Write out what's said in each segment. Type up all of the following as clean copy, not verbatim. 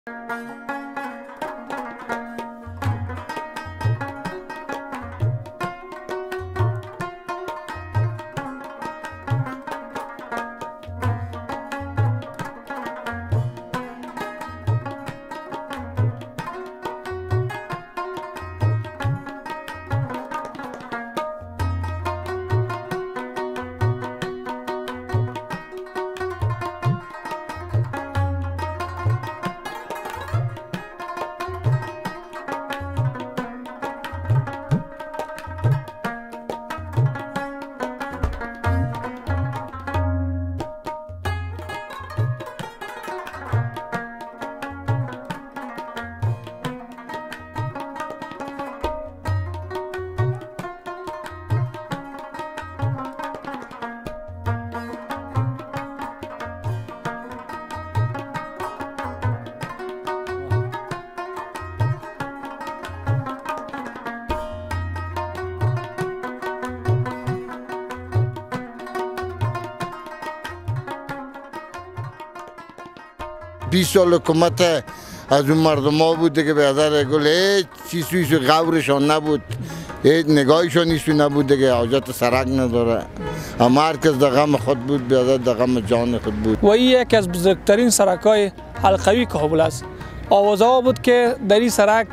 بیست سال حکومت از اون مردم ها بوده که به نظر گل هیچ چیزی غورشان نبود، هیچ نگاهشان نیستی نبوده که حاجت سرک نداره، اما هر کس در غم خود بود، به نظر در غم جان خود بود. و این یکی از بزرگترین سرک‌های حلقوی کابل است. آوازها بود که در این سرک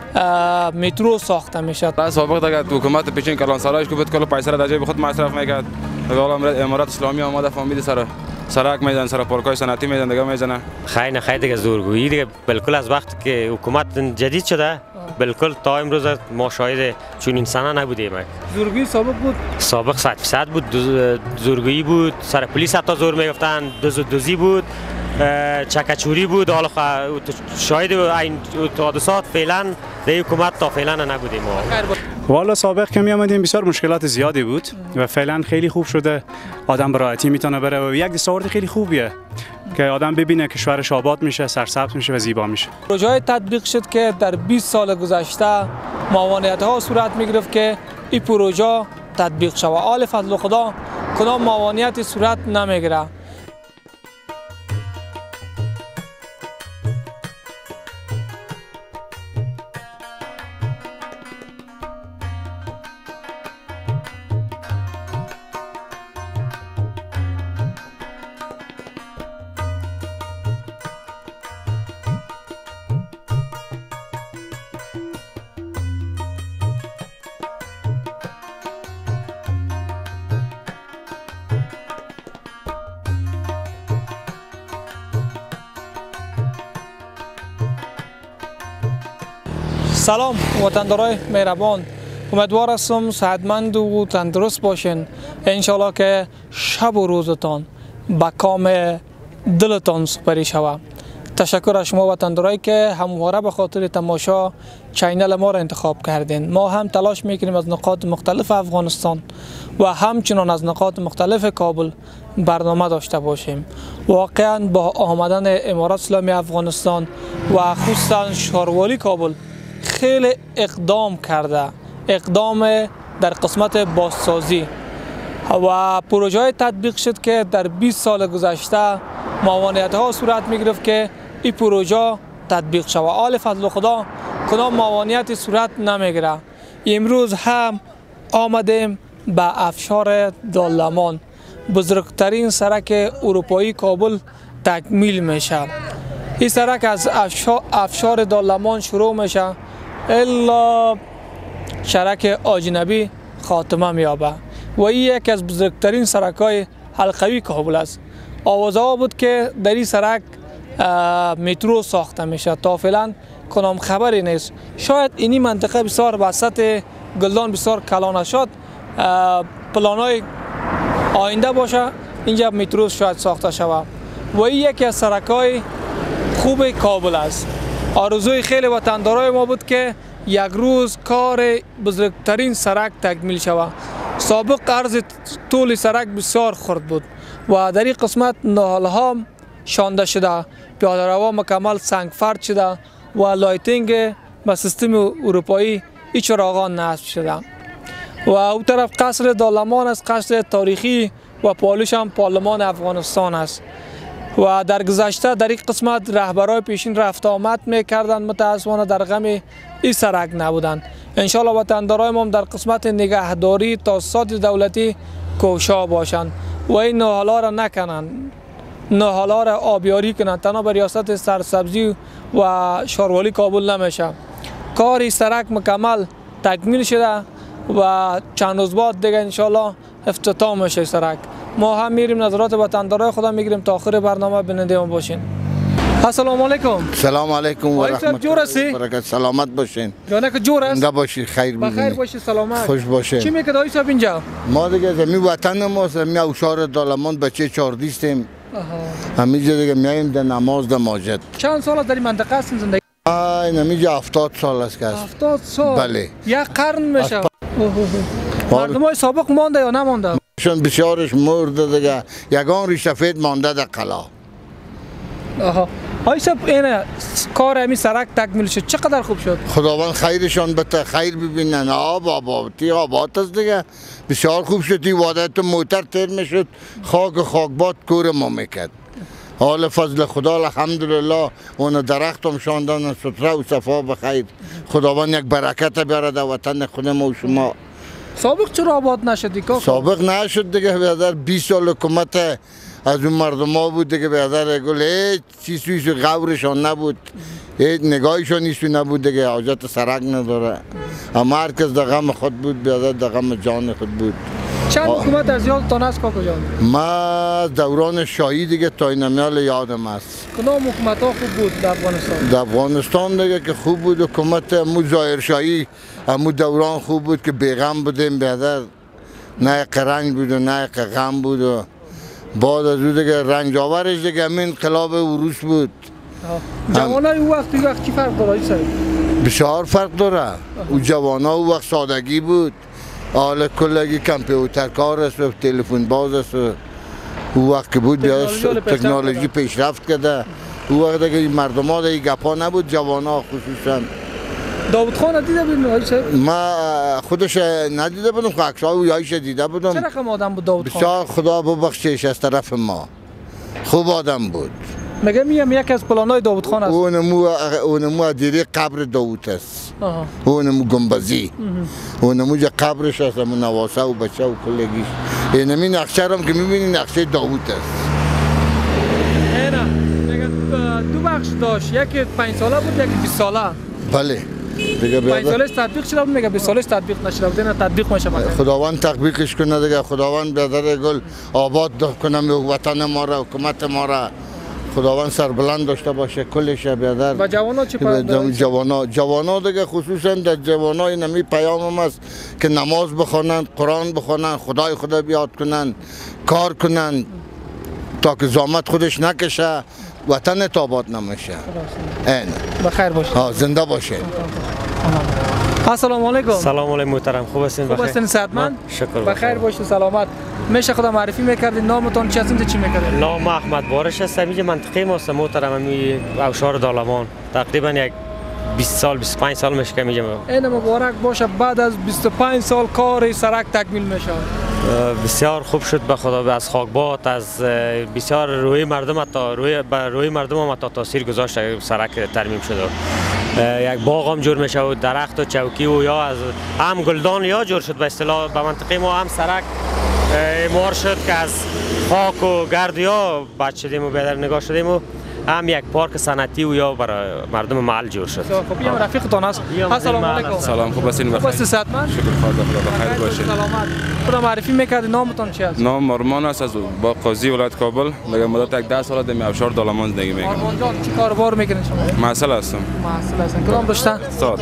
مترو ساخته میشد. سابق دیگه حکومت پیشین کلان سرایش که بود کلا پیسه را در جیب خود مصرف میکرد. حالا امارات اسلامی آماده فهمید سرک میزنن، سر پارکای صنعتی میزنن دیگه میزنن. خیلی نه دیگه زورگویی دیگه بالکل از وقتی که حکومت جدید شده بالکل تا امروز ما شاهد چون انسان نبودیم. زورگویی سابق بود؟ سابق 100% بود، زورگویی بود، سر پلیس حتی زور میگفتن، دوزی بود، چکچوری بود. حالا شاهد این حادثات فعلا در حکومت تا فعلا نبودیم. والا سابق که می آمدیم بسیار مشکلات زیادی بود و فعلا خیلی خوب شده، آدم به راحتی میتونه بره و یک دستاورد خیلی خوبیه که آدم ببینه کشورش آباد میشه، سرسبز میشه و زیبا میشه. پروژه تطبیق شد که در 20 سال گذشته معاونت ها صورت میگرفت که این پروژه تطبیق شود. آل فضل خدا کدام معاونتی صورت نمیگیره. سلام وطندارای مهربان، امیدوار هستم صحتمند و تندرست باشین. انشالله که شب و روزتان به کام دلتان سپری شود. تشکر از شما وطندارایی که همواره به خاطر تماشا چینل ما را انتخاب کردین. ما هم تلاش میکنیم از نقاط مختلف افغانستان و همچنان از نقاط مختلف کابل برنامه داشته باشیم. واقعا با آمدن امارات اسلامی افغانستان و خصوصا شاروالی کابل خیلی اقدام کرده، اقدام در قسمت بازسازی و پروژه تطبیق شد که در 20 سال گذشته معاونت ها صورت می گرفت که این پروژه تطبیق شود. آل فضل خدا کدام معاونتی صورت نمیگیره. امروز هم آمدیم به افشار دالمان، بزرگترین سرک اروپایی کابل تکمیل میشه. این سرک از افشار دالمان شروع میشه الا شرک اجنبی خاتمه میابه و این یکی از بزرگترین سرک‌های حلقوی کابل است. آوازها بود که در این سرک مترو ساخته میشه، تا فعلا کنام خبری نیست. شاید اینی منطقه بسیار وسط گلدان بسیار کلان شد، پلانای آینده باشه اینجا مترو شاید ساخته شود و این یکی از سرک‌های خوب کابل است. آرزوی خیلی وطندارای ما بود که یک روز کار بزرگترین سرک تکمیل شود. سابق عرض طول سرک بسیار خرد بود و در این قسمت نهالها شانده شده، پیاده رو مکمل سنگ فرد شده و لایتینگ به سیستم اروپایی این چراغان نصب شده و او طرف قصر دالمان است، قصر تاریخی و پالوش هم پارلمان افغانستان است. و در گذشته در این قسمت رهبرای پیشین رفت آمد میکردند، متاسفانه در غم این سرک نبودند. انشالله وطندارای ما در قسمت نگهداری تا ساد دولتی کوشا باشند و این نهالا را نکنند، نهالا را آبیاری کنند. تنها به ریاست سرسبزی و شاروالی کابل نمیشه. کاری سرک مکمل تکمیل شده و چند روز بعد دیگه انشالله افتتاح میشه سرک. ما هم میریم نظرات وطندارای خدا میگیریم تا آخر برنامه بیننده ما باشین. السلام علیکم. سلام علیکم و رحمت الله و برکاته. سلامت باشین. جانه که جور است. زنده باشید، خیر ببینید. بخیر باشید، سلامت. خوش باشین. چی میکرد آقای صاحب اینجا؟ ما دیگه زمین وطن ماست، زمین اوشار دالمان بچه 14 استیم. همینجا دیگه میایم در نماز در ماجد. چند سال در این منطقه هستین زندگی؟ همینجا 70 سال است که هست. 70 سال. بله. یک قرن میشه. مردمای سابق مانده یا نمانده؟ شون بسیارش مرده دیگه. یگان ریش سفید مانده در قلا. آقای صاحب اینه کار همین سرک تکمیل شد، چقدر خوب شد؟ خداوند خیرشان بده، خیر ببینن. آبادی است دیگه. بسیار خوب شد. این واده تو موتر تیر میشد، خاکباد کور ما میکرد. حال فضل خدا الحمدلله اون درخت هم شاندن ستره و صفا بخیر. خداوند یک برکت بیاره در وطن خود ما و شما. سابق چرا آباد نشدی که؟ سابق نشد دیگه. بیادر 20 سال حکومت از اون مردم ها بود دیگه. بیادر گل هیچ چیزی غورشان نبود، هیچ نگاهشان نیست نبود دیگه. حاجت سرک نداره. اما هر کس در غم خود بود، بیادر در غم جان خود بود. چند حکومت از یادتان است کاکا جان؟ ما دوران شاهی دیگه تا این میال یادم است. کدام حکومت ها خوب بود در افغانستان؟ در افغانستان دیگه که خوب بود حکومت امو ظاهر شاهی. امو دوران خوب بود که بیغم بودیم بیادر. نه رنج بود و نه غم بود. و بعد از اون دیگه رنج آورش دیگه همین انقلاب عروس بود. جوانای او وقت چی فرق داره صاحب؟ بسیار فرق داره. او جوانا او وقت سادگی بود. حالا کلگی کامپیوتر کار است و تلفن باز است. او وقت که بود بیاد تکنولوژی پیشرفت کرده. او وقت دیگه مردم ها دیگه گپا نبود، جوانا خصوصا. داوود خان دیده بودیم آقای صاحب؟ ما خودش ندیده بودم، عکس‌ها و یایش دیده بودم. چه رقم آدم بود داوود خان؟ بسیار خدا ببخشش از طرف ما. خوب آدم بود. مگه میگم یکی از پلانای داوود خان است. اونمو دیری قبر داوود است. اونمو گنبزی. اونمو جا قبرش است، اون نواسه و بچه و کلگیش. اینمی نقشه هم که میبینی نقشه داوود است. اینا مگه دو بخش داشت، یکی 5 ساله بود یکی 20 ساله. بله. دیگه 5 سالش تطبیق شده بود، میگه 20 سالش تطبیق نشده بود. اینا تطبیق میشه مثلا. خداوند تطبیقش کنه دیگه. خداوند بیادر گل آباد کنه وطن ما را، حکومت ما را. خداوند سربلند داشته باشه کلش بیادر. و جوانا چی پیام؟ جوانا دیگه خصوصا در جوانای نمی پیام است که نماز بخوانند، قرآن بخوانند، خدا بیاد کنند، کار کنند تا که زحمت خودش نکشه، وطن آباد نمیشه. این بخیر باشه. زنده باشه. السلام علیکم. سلام علیکم محترم، خوب هستین؟ خوب هستین صحتمند؟ شکر. بخیر باشید، سلامت. میشه خدا معرفی میکردین؟ نامتون چی هستین؟ چی میکردین؟ نام احمد بارش هستم. اینجا منطقه ماست محترم، می اوشار دالمان. تقریبا یک 20 سال 25 سال میشه که اینجا. این مبارک باشه، بعد از 25 سال کار سرک تکمیل میشه. بسیار خوب شد به خدا. از خاکباد، از بسیار روی مردم تا روی مردم هم تاثیر گذاشت. سرک ترمیم شده. یک باغ هم جور میشه و درخت و چوکی و یا از هم گلدان یا جور شد. به اصطلاح به منطقه ما هم سرک مار شد که از خاک و گرد یا بچ شدیم و بیادر نگاه شدیم و هم یک پارک صنعتی و یا برای مردم محل جور شد. خب این رفیقتون است. السلام علیکم. سلام، خوب هستین؟ خوب هستین صحتمند؟ شکر خدا بخیر باشین. سلامت. خدا معرفی میکردین؟ نامتون چی است؟ نام آرمان است، از با قاضی ولایت کابل. دیگه مدت یک 10 سال در اوشار دالمان زندگی میکنم. آرمان جان چی کاروبار میکنین شما؟ محصل هستم. محصل هستین. کدام رشته؟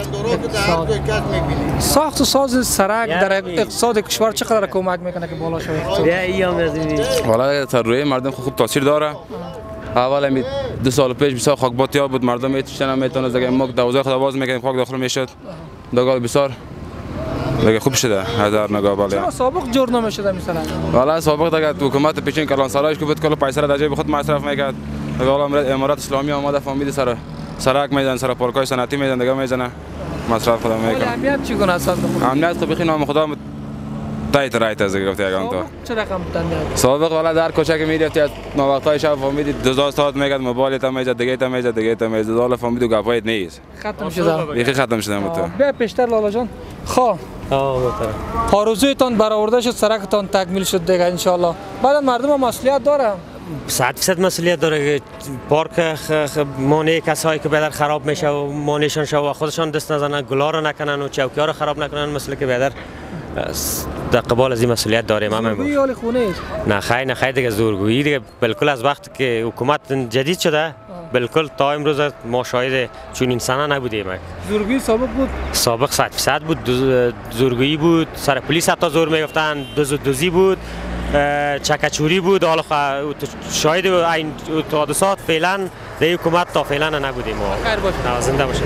ساخت و ساز سرک در اقتصاد کشور چقدر کمک میکنه که بالا شه؟ والا تا روی مردم خوب تاثیر داره. اول می 2 سال پیش بسیار خاکباتی ها بود، مردم میتونن نمیتونه دیگه ما دوازه خدا باز میکنیم، خاک داخل میشد. دیگه بسیار دیگه خوب شده هزار نگاه بالا. چرا سابق جور نمیشد مثلا؟ والا سابق دیگه حکومت پیشین کلان سالایش که بود کلا پیسه در جیب خود مصرف میکرد. دیگه حالا امارات اسلامی آماده فهمید سر سرک میزنن، سر پارکای صنعتی میزنن، دیگه میزنن مصرف خدا میکنه. امنیت چگونه است؟ امنیت خب بخیر نام خدا تایت رایت از گفته یگان تو چه رقم بودن میاد؟ سابق والا در کوچه که میرفتی از وقتای شب فهمیدی 2000 ساعت میگد موبایل تا میزد دیگه تا میزد دیگه تا میزد حالا فهمیدی گپایت نیست ختم شده. بیخی ختم شده تو بیا پیشتر لالا جان. خب آرزویتان برآورده شد، سرکتان تکمیل شد دیگه ان شاء الله. بعد مردم هم مسئولیت داره. 100% مسئولیت داره که پارک مانع کسایی که بدر خراب میشه و مانعشان شو و خودشان دست نزنن، گلا رو نکنن و چوکی‌ها رو خراب نکنن، مثل که بدر در قبال از این مسئولیت داریم. زورگویی حال خونه نه خیر دیگه زورگویی دیگه بالکل از وقتی که حکومت جدید شده بالکل تا امروز ما شاهد چون انسان نبودیم. زورگویی سابق بود؟ سابق 100% بود، زورگویی بود، سر پلیس حتی زور میگفتن، دوزی بود، چکچوری بود. حالا شاهد این حادثات فعلا در حکومت تا فعلا نبودیم. خیر باشه. زنده باشید.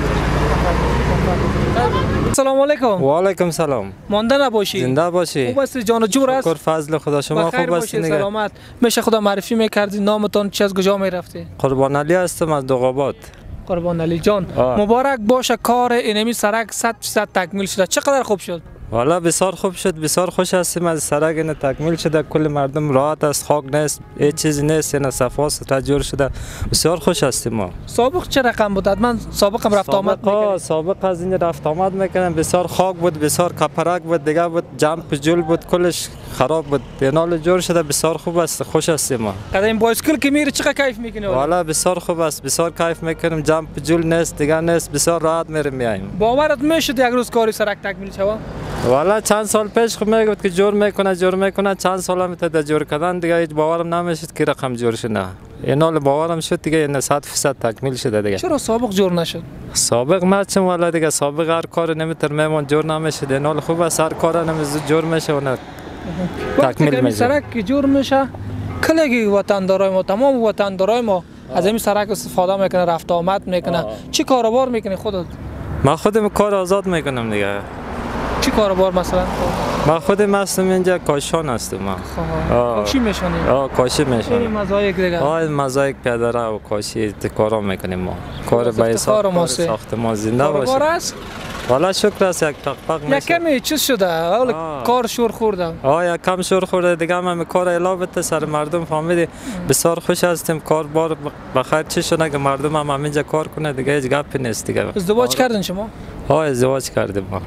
سلام علیکم. و علیکم سلام. مانده نباشی. زنده باشی. خوب است جان و جور است. شکر فضل خدا. شما خوب هستید؟ سلامت. میشه خدا معرفی میکردی نامتون چه از کجا میرفتی؟ قربان علی هستم از دوغابات. قربان علی جان مبارک باشه کار اینمی سرک 100% تکمیل شده. چقدر خوب شد؟ والا بسیار خوب شد، بسیار خوش هستیم از سرک این تکمیل شده. کل مردم راحت است، خاک نیست، هیچ چیزی نیست، یعنی صفا سوترا جور شده. بسیار خوش هستیم ما. سابق چه رقم بود؟ من سابقم رفت آمد میکردم. سابق از این رفت آمد میکردم، بسیار خاک بود، بسیار کپرک بود، دیگه بود جمپ جول بود، کلش خراب بود. اینال جور شده، بسیار خوب است، خوش هستیم ما. قدیم بایسکل که میری چقدر کیف میکنی؟ والا بسیار خوب است، بسیار کیف میکنیم. جمپ جول نیست، دیگه نیست، بسیار راحت میریم میایم. باورت میشد یک روز کاری سرک تکمیل شود؟ والا چند سال پیش خب میگفت که جور میکنه چند سال هم تا جور کردن دیگه هیچ باورم نمیشد که رقم جور شد. نه اینال باورم شد دیگه، این 100% تکمیل شده دیگه. چرا سابق جور نشد؟ سابق مچم والا دیگه، سابق هر کار نمیتر میمون جور نمیشد. اینال خوب است، هر کار نمیز جور میشه و نه تکمیل میشه. سرک که جور میشه کلیگی وطندارای ما، تمام وطندارای ما از این سرک استفاده میکنه، رفت آمد میکنه. چی کاروبار میکنی خودت؟ من خودم کار آزاد میکنم دیگه. چی کاروبار مثلا؟ من خودم هستم اینجا کاشان هستم. کاشی میشونی؟ کاشی میشونم. این مزایک دیگه. مزایک پیاده و کاشی کارا میکنیم ما. کار به ساختمان زنده باشه. کاروبار است؟ والا شکر است، یک پق میشه. یک کمی چیز شده، حالا کار شور خورده. یک کم شور خورده دیگه. من کار علاوه سر مردم فهمیدی بسیار خوش هستیم. کار بار بخیر چی شده که مردم هم همینجا کار کنه دیگه، هیچ گپی نیست دیگه. ازدواج کردن شما؟ ازدواج کردیم ما.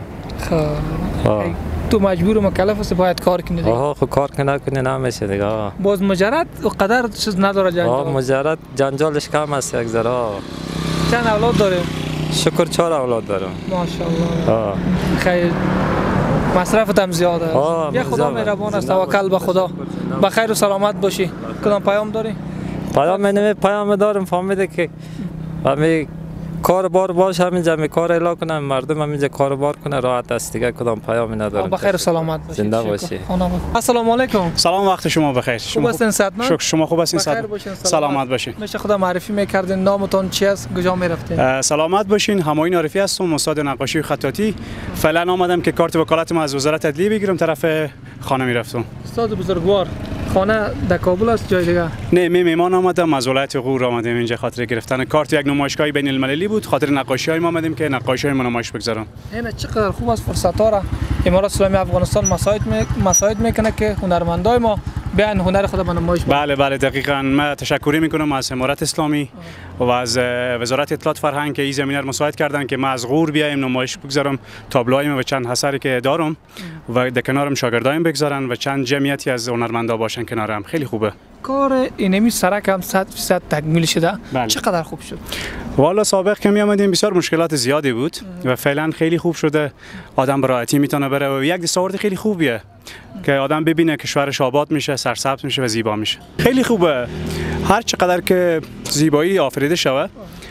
تو مجبور و مکلف است باید کار کنی دیگه. خب کار کنه نمیشه دیگه. باز مجرد قدر چیز نداره جنجال. مجرد جنجالش کم است یک ذره. چند اولاد داره؟ شکر 4 اولاد دارم. ماشاءالله. خیر مصرفت هم زیاده. بیا خدا مهربان است، توکل به خدا. بخیر و سلامت باشی. کدام پیام داری؟ پیام دارم فهمیده که همین کار بار باش، همینجا می کار اعلام کنم، مردم همینجا کار بار کنه، راحت است دیگه. کدام پیامی ندارم. بخیر و سلامت باشید. زنده باشی. السلام علیکم. سلام، وقت شما بخیر. خوب هستین صحتمند؟ شکر. شما خوب هستین؟ سلامت باشین. میشه خدا معرفی میکردین نامتون چی است، کجا میرفتین؟ سلامت باشین. همایون عارفی هستم، استاد نقاشی و خطاطی. فعلا آمدم که کارت وکالتم از وزارت عدلیه بگیرم، طرف خانه میرفتم. استاد بزرگوار خانه در کابل است جای دیگه؟ نه، میهمان آمدم، از ولایت غور آمدیم اینجا خاطر گرفتن کارت. یک نمایشگاه بین المللی بود، خاطر نقاشی‌های ما آمدیم که نقاشی‌های ما نمایش بگذارم. این چقدر خوب است، فرصت‌ها را امارات اسلامی افغانستان مساعد میکنه که هنرمندای ما بیان هنر خود به نمایش بله دقیقاً. من تشکر میکنم از امارات اسلامی و از وزارت اطلاعات فرهنگ که این زمینه رو مساعد کردن که ما از غور بیایم نمایش بگذارم، تابلوهای و چند اثری که دارم و در کنارم شاگردایم بگذارن و چند جمعیتی از هنرمندا باشن کنارم. خیلی خوبه. کار اینمی سرک هم 100% تکمیل شده. چقدر خوب شد؟ والا سابق که می آمدیم بسیار مشکلات زیادی بود و فعلا خیلی خوب شده. آدم به راحتی میتونه بره و یک دستاورد خیلی خوبیه که آدم ببینه کشورش آباد میشه، سرسبز میشه و زیبا میشه. خیلی خوبه. هر چقدر که زیبایی آفریده شود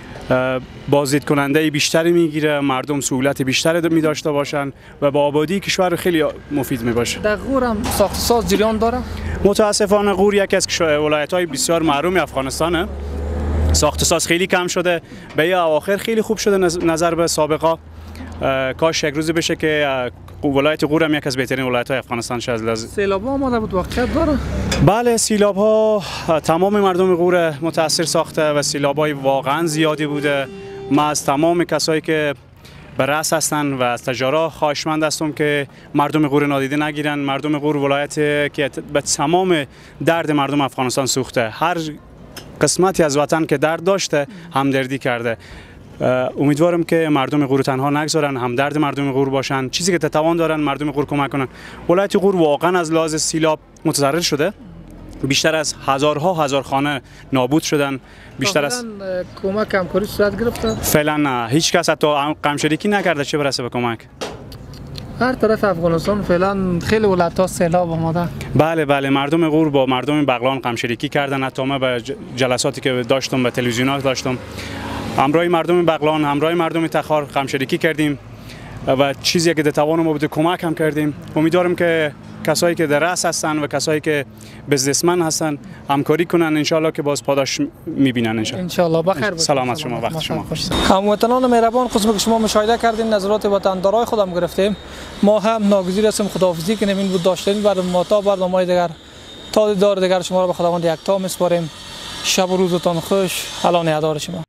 بازدید کننده بیشتری میگیره، مردم سهولت بیشتری می داشته باشن و با آبادی کشور خیلی مفید می باشه. در غور هم ساخت ساز جریان داره؟ متاسفانه غور یکی از ولایت‌های بسیار محروم افغانستانه. ساخت ساز خیلی کم شده. به اواخر خیلی خوب شده نظر به سابقا. کاش یک روزی بشه که ولایت غور هم یک از بهترین ولایت‌های افغانستان شه. از سیلاب‌ها آمده بود، واقعیت داره؟ بله، سیلاب‌ها تمام مردم غور متاثر ساخته و سیلاب‌های واقعا زیادی بوده. ما از تمام کسایی که به رأس هستند و از تجارا خواهشمند هستم که مردم غور نادیده نگیرن. مردم غور ولایت که به تمام درد مردم افغانستان سوخته، هر قسمتی از وطن که درد داشته همدردی کرده. امیدوارم که مردم غور تنها نگذارن، هم درد مردم غور باشن، چیزی که توان دارن مردم غور کمک کنن. ولایت غور واقعا از لحاظ سیلاب متضرر شده، بیشتر از هزار خانه نابود شدن. بیشتر از کمک همکاری صورت گرفته؟ فعلا نه، هیچ کس حتی غمشریکی نکرده چه برسه به کمک. هر طرف افغانستان فعلا خیلی ولایت‌ها سیلاب آماده. بله مردم غور با مردم بغلان غمشریکی کردن. حتی ما به جلساتی که داشتم به تلویزیونات داشتم، همراه مردم بغلان، همراه مردم تخار غمشریکی کردیم و چیزی که در توان ما بوده کمک هم کردیم. امیدوارم که کسایی که در رأس هستن و کسایی که بزنسمن هستن همکاری کنن، انشالله که باز پاداش میبینن. انشالله بخیر. سلامت شما، وقت شما خوش. هموطنان مهربان، قسمی که شما مشاهده کردین نظرات وطندارای خودم گرفتیم. ما هم ناگزیر هستیم خداحافظی کنیم. این بود داشتین برنامه تا برنامه دیگر، تا دیدار دیگر شما را به خداوند یکتا میسپاریم. شب و روزتان خوش. الان یادار شما.